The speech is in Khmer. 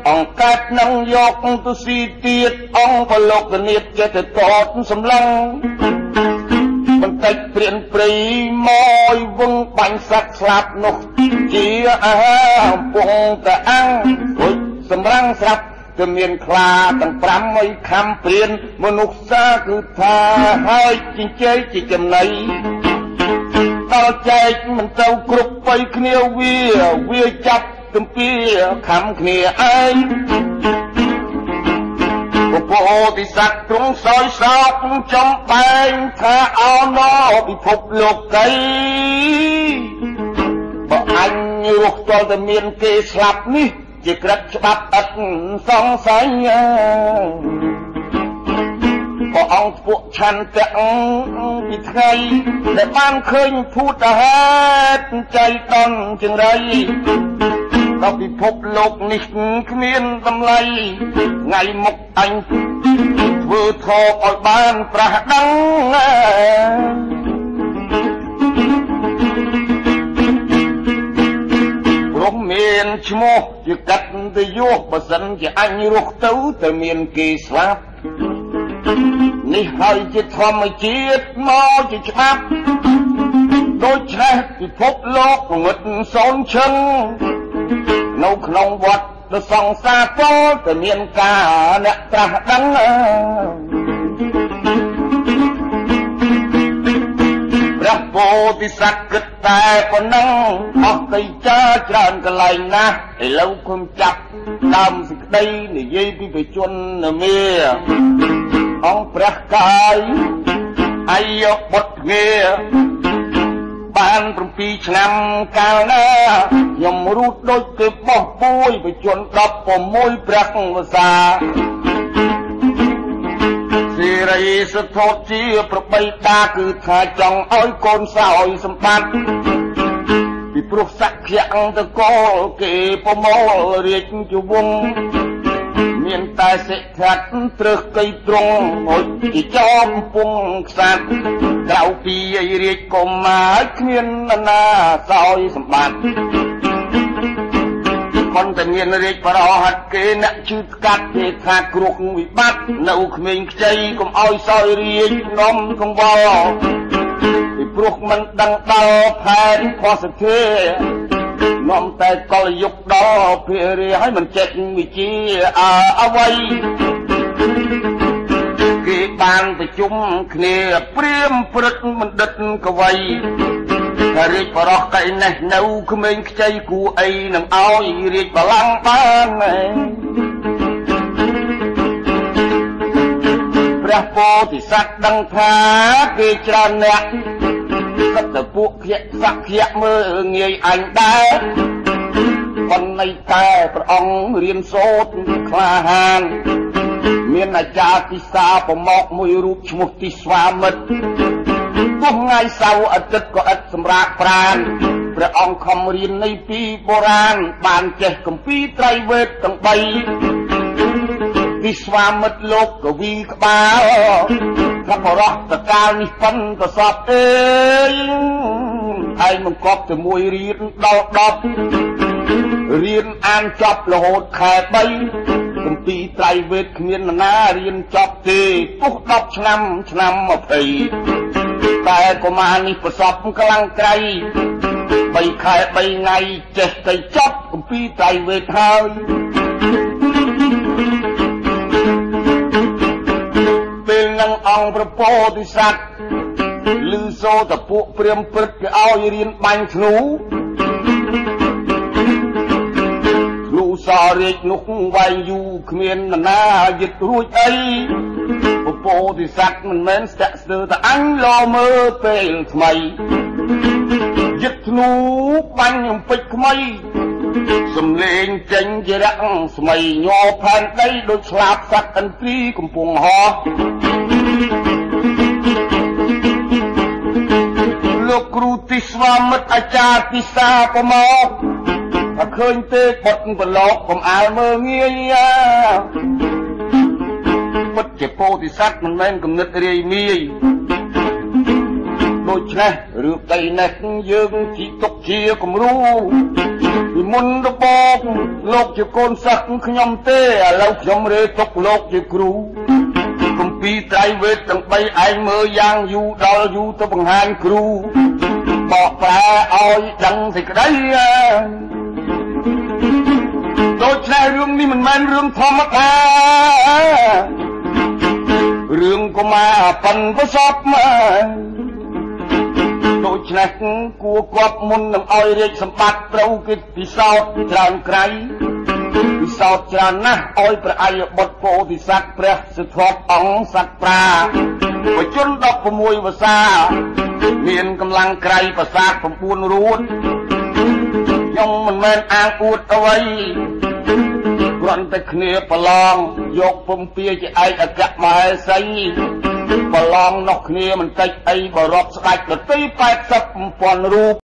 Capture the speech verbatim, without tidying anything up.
អង្គកាត់នឹងយកទៅស៊ីទៀតអង្គបលោកទៅនៀតចេះតែតតសម្លឹងបន្តិចព្រានព្រៃមកវងបាញ់សត្វស្លាប់នោះជាអាហារអំពងតាអាំងរួចសម្រាំងស្រាប់គឺមានខ្លាទាំងប្រាំមួយខំព្រានមនុស្សសាគឺថាហើយចិញ្ចែកជាចំណៃដល់ចែកមិនទៅគ្រប់បីគ្នាវាវាចាប់ទំពីខំគ្នាឯងពពោទិស័កទ្រង់សោយសោកចំបែងថាអោណោពិភពលោកីបើអញរស់តតែមានគេស្លាប់នេះជាក្រិតច្បាប់ឥតសង្ស័យព្រះអង្គពួកឆន្ទៈពីថ្ងៃដែលបានឃើញភូតហេតុใจតន់ចង្រៃដល់ពិភពលោកនេះគ្មានតម្លៃថ្ងៃមុខអញធ្វើធម៌ឲ្យបានប្រះដឹងព្រមមានឈ្មោះជាកត្តយោបើសិនជាអញរស់ទៅតែមានគេស្លាប់នេះហើយជាធម្មជាតិមកជាច្បាប់ដូចឆេះពិភពលោកងឹតសូនឈឹងនៅក្នុងវត្តដ៏សង្សារពលតែមានការអ្នកត្រាស់ដឹងព្រះពោធិសត្វគិតតែប៉ុណ្ណឹងអស់ទៅចាច្រើនកន្លែងណាស់ឥឡូវខ្ញុំចាប់ដើមសេចក្តីនិយាយពីបជនមេអង្គព្រះកាយអាយុបុត្រងារបាន7ឆ្នាំកាលណាខ្ញុំរូតដូចគេបោះពួយបជន16ព្រះវស្សាសេរីសធោជាប្របីតាគឺថាចង់ឲ្យកូនសោយសម្បត្តិពីព្រោះសក្យៈតកលគេប្រមូលរាជជវង្សមានតែសិទ្ធិត្រឹសកៃត្រង់មួយជាចោមពងខ្សាត់ក្រៅពីឯរាជកុមារគ្មានណាសោយសម្បត្តិមិនតែមានរាជបរហត្ថគេអ្នកជឿស្កាត់គេថាគ្រោះវិបត្តិនៅក្មេងខ្ចីកុំឲ្យសោយរាជនំកង្វល់ពីព្រោះមិនដឹងដល់ផែនផសធានាំតែកលយុគដល់ភារាឲ្យមិនចេះវិជាអអ្វីគេបានប្រជុំគ្នាព្រាមព្រឹកបណ្ឌិតកវីរាជបរោះកៃនេះនៅក្មេងខ្ចីគួអីនឹងឲ្យរាជបល្ល័ង្កបានព្រះពោធិសត្វដឹងថាគេច្រើនអ្នកក៏ទៅពួកភក្សក្យមើលងាយអញដែរប៉ុន្តែតែព្រះអង្គរៀនសូត្រក្លាហានមានអាចារ្យពិសាប្រមកមួយរូបឈ្មោះទីស្វាមិត្តទោះថ្ងៃសៅរ៍អាទិត្យក៏ឥតសម្រាប់ប្រានព្រះអង្គខំរៀននៃពីបុរាណបានចេះគម្ពីរត្រៃវេទទាំងបីទីស្វាមិត្តលោកកវីក្បាលថាបរោះតកាលនេះប៉ុនក៏សពអើយហើយមិនគប់ជាមួយរៀនដល់ដប់រៀនអានចប់រហូតខែបីគម្ពីរត្រៃវេទគ្មានណារៀនចប់ទេពុះ10ឆ្នាំឆ្នាំ20តែកុមារនេះប្រសពខ្លាំងក្រៃ3ខែ3ថ្ងៃចេះទៅចប់គម្ពីរត្រៃវេទហើយពេលនឹងអង្គប្រពោធិសត្វឮសូរតែពួកព្រាមព្រឹកគេឲ្យរៀនបាញ់ធ្នូធ្នូសរាជនោះវាយយូរគ្មានណាយឹតរួចអីប្រពោធិសត្វមិនមែនស្ទាក់ស្ទើរតែអញឡមើលពេលថ្មីយឹតធ្នូបាញ់អំពេចថ្មីសំលេងចេញជារៈស្មីញ័រផែនដីដូចស្លាបសត្វឥន្ទ្រីកំពុងហោះលោកគ្រូទីស្វាមិត្តអាចារ្យពិសាប្រមកបើឃើញទេបុតប្រឡកកុំអាលមើលងាយពិតជាពោធិសត្វមិនមែនគំនិតរាយមាយដូច្នេះរឿងដីនេះយើងជីទុកជាគំរូពីមុនទៅបកលោកជាកូនសិស្សខ្ញុំទេឥឡូវខ្ញុំរេទុកលោកជាគ្រូគម្ពីរត្រៃវេទទាំងបីឯងមើលយ៉ាងយូរដល់យូរទៅបង្ហាញគ្រូបកប្រែឲ្យដឹងសេចក្តីដូច្នេះរឿងនេះមិនមែនរឿងធម្មតារឿងកុមារប៉ិនប្រសពមកដូច្នេះគួរគប់មុននឹងឲ្យរាជសម្បត្តិត្រូវគេពិសោធន៍ច្រើនក្រៃពិសោធន៍ច្រើនណាស់ឲ្យព្រះអាយបុត្រពោធិសត្វព្រះសិទ្ធត្ថអង្គសត្វប្រាបជនដប់៦វស្សាមានកម្លាំងក្រៃប្រាសាទ៩រួតខ្ញុំមិនមែនអាងអួតអ្វីគ្រាន់តែគ្នាប្រឡងយកពំពាជាឯកអគ្គមហេសីប្រឡងនោះគ្នាមិនតិចអីបរាប់ស្ដេចដទៃ แปดสิบ ពាន់រូប